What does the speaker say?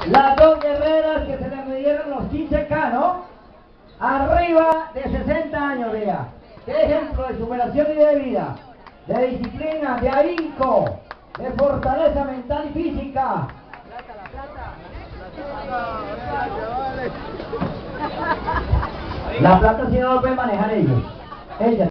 Las dos guerreras que se le midieron los 15K, ¿no? Arriba de 60 años, vea. Qué ejemplo de superación y de vida, de disciplina, de ahínco, de fortaleza mental y física. La plata si no lo pueden manejar ellos. Ellas.